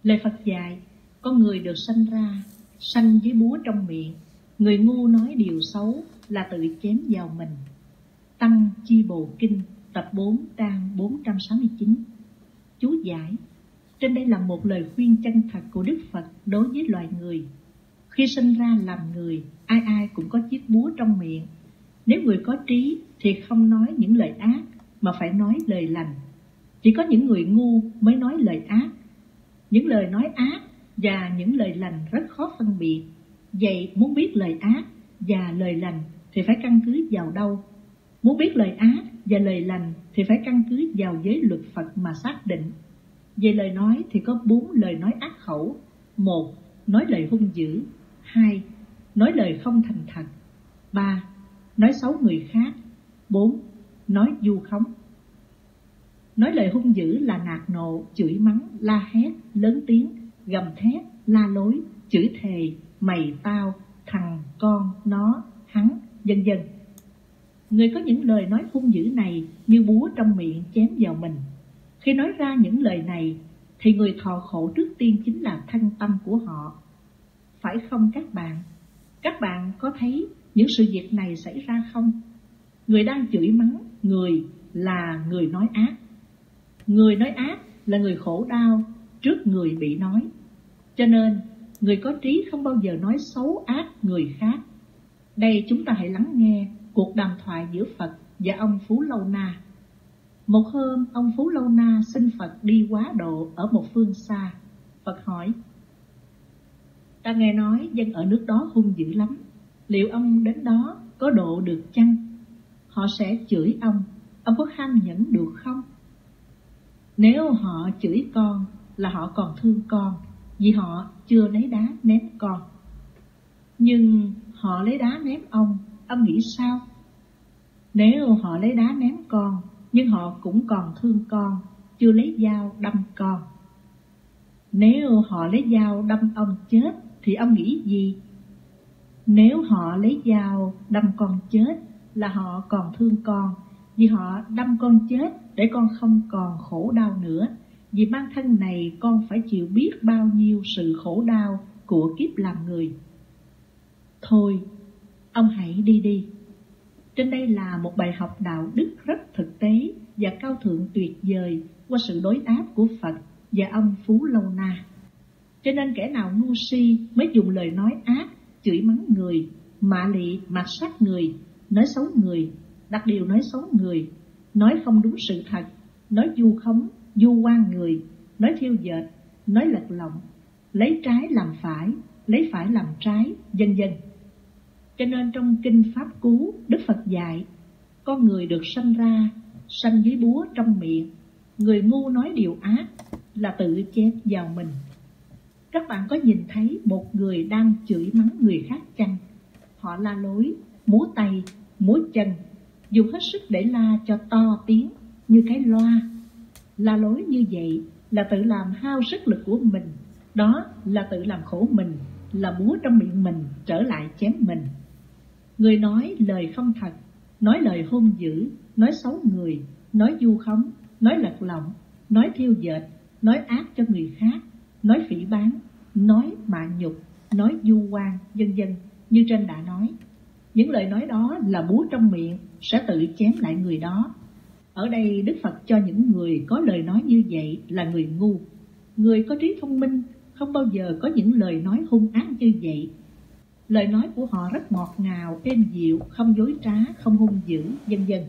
Lời Phật dạy, con người được sanh ra, sanh với búa trong miệng. Người ngu nói điều xấu là tự chém vào mình. Tăng Chi Bồ Kinh tập 4 trang 469. Chú giải: trên đây là một lời khuyên chân thật của Đức Phật đối với loài người. Khi sinh ra làm người, ai ai cũng có chiếc búa trong miệng. Nếu người có trí thì không nói những lời ác mà phải nói lời lành. Chỉ có những người ngu mới nói lời ác. Những lời nói ác và những lời lành rất khó phân biệt. Vậy muốn biết lời ác và lời lành thì phải căn cứ vào đâu? Muốn biết lời ác và lời lành thì phải căn cứ vào giới luật Phật mà xác định. Về lời nói thì có 4 lời nói ác khẩu. 1. Nói lời hung dữ. 2. Nói lời không thành thật. 3. Nói xấu người khác. 4. Nói vu khống. Nói lời hung dữ là nạt nộ, chửi mắng, la hét, lớn tiếng, gầm thét, la lối, chửi thề, mày tao, thằng, con, nó, hắn, vân vân. Người có những lời nói hung dữ này như búa trong miệng chém vào mình. Khi nói ra những lời này thì người thọ khổ trước tiên chính là thân tâm của họ. Phải không các bạn? Các bạn có thấy những sự việc này xảy ra không? Người đang chửi mắng người là người nói ác. Người nói ác là người khổ đau trước người bị nói. Cho nên người có trí không bao giờ nói xấu ác người khác. Đây chúng ta hãy lắng nghe cuộc đàm thoại giữa Phật và ông Phú Lâu Na. Một hôm ông Phú Lâu Na xin Phật đi quá độ ở một phương xa. Phật hỏi: ta nghe nói dân ở nước đó hung dữ lắm, liệu ông đến đó có độ được chăng? Họ sẽ chửi ông có kham nhẫn được không? Nếu họ chửi con là họ còn thương con, vì họ chưa lấy đá ném con. Nhưng họ lấy đá ném ông nghĩ sao? Nếu họ lấy đá ném con, nhưng họ cũng còn thương con, chưa lấy dao đâm con. Nếu họ lấy dao đâm ông chết, thì ông nghĩ gì? Nếu họ lấy dao đâm con chết là họ còn thương con, vì họ đâm con chết để con không còn khổ đau nữa. Vì mang thân này con phải chịu biết bao nhiêu sự khổ đau của kiếp làm người. Thôi, ông hãy đi đi. Trên đây là một bài học đạo đức rất thực tế và cao thượng tuyệt vời qua sự đối đáp của Phật và ông Phú Lâu Na. Cho nên kẻ nào ngu si mới dùng lời nói ác, chửi mắng người, mạ lị mạt sát người, nói xấu người, đặt điều nói xấu người, nói không đúng sự thật, nói vu khống, vu oan người, nói thiêu dệt, nói lật lọng, lấy trái làm phải, lấy phải làm trái, vân vân. Cho nên trong Kinh Pháp Cú, Đức Phật dạy, con người được sanh ra, sanh với búa trong miệng. Người ngu nói điều ác là tự chém vào mình. Các bạn có nhìn thấy một người đang chửi mắng người khác chăng? Họ la lối, múa tay, múa chân, dùng hết sức để la cho to tiếng như cái loa. La lối như vậy là tự làm hao sức lực của mình. Đó là tự làm khổ mình, là búa trong miệng mình trở lại chém mình. Người nói lời không thật, nói lời hung dữ, nói xấu người, nói vu khống, nói lật lọng, nói thiêu dệt, nói ác cho người khác, nói phỉ báng, nói mạ nhục, nói vu oan, vân vân như trên đã nói. Những lời nói đó là búa trong miệng sẽ tự chém lại người đó. Ở đây Đức Phật cho những người có lời nói như vậy là người ngu. Người có trí thông minh không bao giờ có những lời nói hung ác như vậy. Lời nói của họ rất ngọt ngào, êm dịu, không dối trá, không hung dữ, vân vân.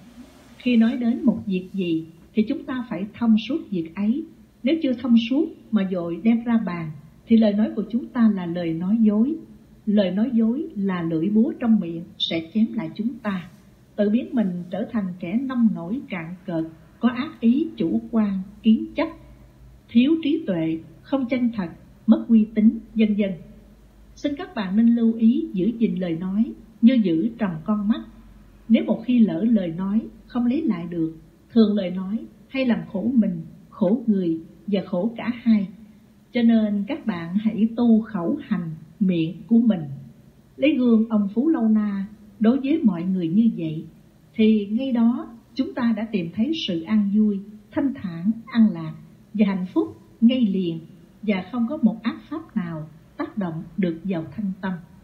Khi nói đến một việc gì thì chúng ta phải thông suốt việc ấy. Nếu chưa thông suốt mà vội đem ra bàn thì lời nói của chúng ta là lời nói dối. Lời nói dối là lưỡi búa trong miệng sẽ chém lại chúng ta, tự biến mình trở thành kẻ nông nổi cạn cợt, có ác ý, chủ quan, kiến chấp, thiếu trí tuệ, không chân thật, mất uy tín, vân vân. Xin các bạn nên lưu ý giữ gìn lời nói như giữ tròng con mắt. Nếu một khi lỡ lời nói không lấy lại được, thường lời nói hay làm khổ mình, khổ người và khổ cả hai. Cho nên các bạn hãy tu khẩu hành miệng của mình. Lấy gương ông Phú Lâu Na đối với mọi người như vậy, thì ngay đó chúng ta đã tìm thấy sự an vui, thanh thản, an lạc và hạnh phúc ngay liền và không có một ác pháp nào tác động được vào thân tâm.